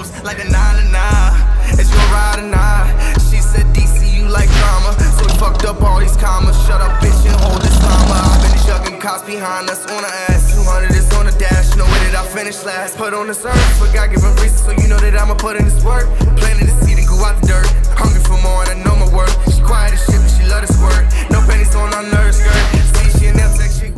close like a 9 to 9. Is you a ride or not? She said DC, you like drama, so we fucked up all these commas. Shut up, bitch, and hold this llama. I've been jugging cops behind us on the ass. 200 is on the dash, no way that I finish last. Put on this earth, for God given reason, so you know that I'ma put in this work. Planting the seed and go out the dirt. Hungry for more and I know my worth. She quiet as shit, but she love this word. No pennies on her nerves, skirt. See, she in them sex, she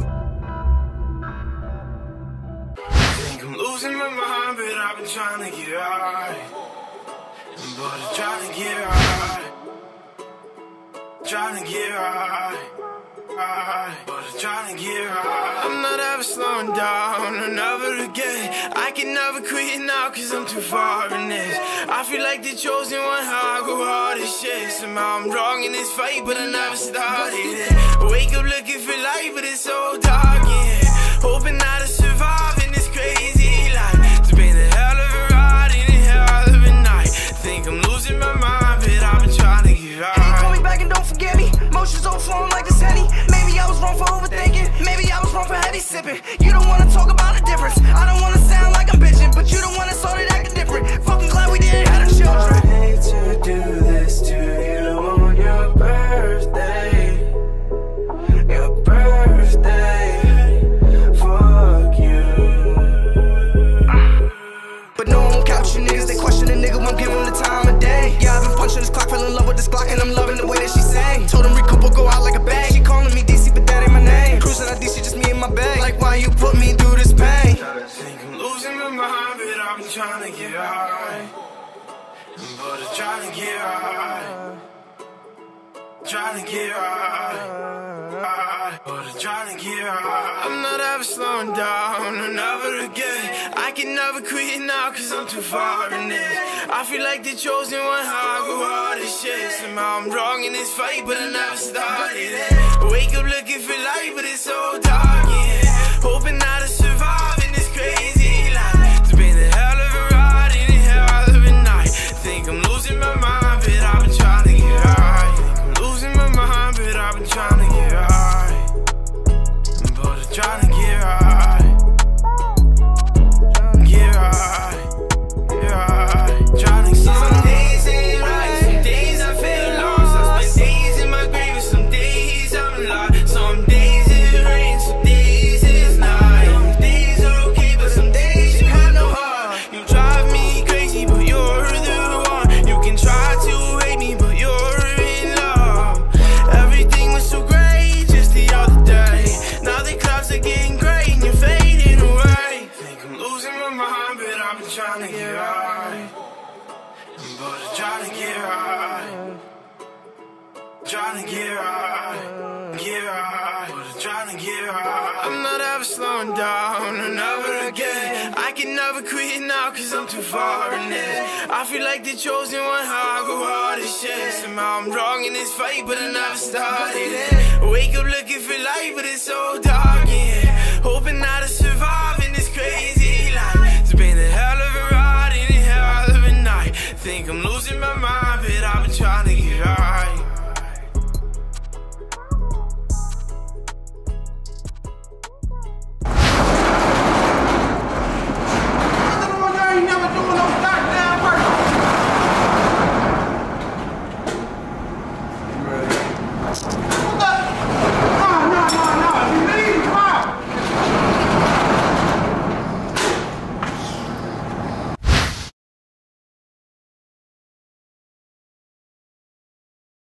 think I'm losing my mind, but I've been trying to get right. But I'm trying to get right. Trying to get right. But I'm trying to get right. I'm not ever slowing down, or never again. I can never quit now, cause I'm too far in this. I feel like the chosen one, how I go hard as shit. Somehow I'm wrong in this fight, but I never started it. I wake up looking for light, but it's so dark, yeah. Hoping that I survive in this crazy life. It's been a hell of a ride and a hell of a night. Think I'm losing my mind, but I've been trying to get right. Hey, call me back and don't forget me. Emotions overflowing like this Henny. Maybe I was wrong for overthinking. Maybe I was wrong for heavy sipping. You don't wanna talk about the difference. I don't wanna sound like I'm bitching, but you don't wanna start it acting different. Fucking glad we didn't have the children. I hate to do this to you on your birthday. Your birthday. Fuck you. But no, I won't couch you niggas. They question a nigga, won't give him the time of day. Yeah, I've been punching this clock, fell in love with this Glock, and I'm loving the way that she sang. Told him recoup or go out like a bag. She calling me DC, but that ain't my name. Cruising out DC, just me and my bag. Like, why you put me through this pain? Think I'm losing my mind, but I've been trying to get right. But I'm trying to get right. Trying to get right. But I'm trying to get right. I'm not ever slowing down, or never again. I can never quit now, cause I'm too far in this. I feel like the chosen one, how I go hard as shit. Somehow I'm wrong in this fight, but I never started it. I wake up looking for light, but it's so dark, yeah. Hoping that I survive in this crazy life. It's been a hell of a ride and a hell of a night. Think I'm losing my mind, but I've been trying to get right. Think I'm losing my mind, but I've been trying to get right. But I'm trying to get right. Get right. Get right. Trying to get right. Some days ain't right, some days I feel lost. I spend days in my grave, and some days I'm lost. Some days it rains, some days it's night. Some days are okay, but some days you have no heart. You drive me crazy, but you're the one. You can try to hate me, but you're in love. Everything was so great just the other day. Now the clouds are getting gray and you're fading away. Think I'm losing my mind, but I've been trying to get right. But I'm trying to get right. Trying to get right. Get right. But I'm trying to get right. I'm not ever slowing down, or never again. I can never quit now, cause I'm too far in this. I feel like the chosen one, how I go hard as shit. Somehow I'm wrong in this fight, but I never started it. I wake up looking for light, but it's so dark.